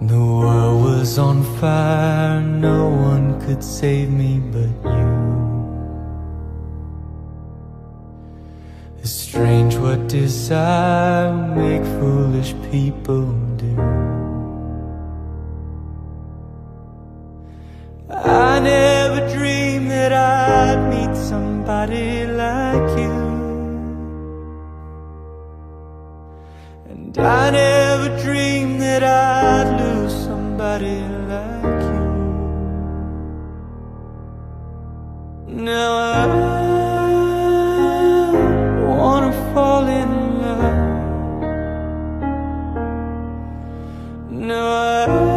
The world was on fire, no one could save me but you. It's strange what desire make foolish people do. I never dreamed that I'd meet somebody like you, and I never dreamed that I'd lose somebody like you. Now I wanna fall in love. Now I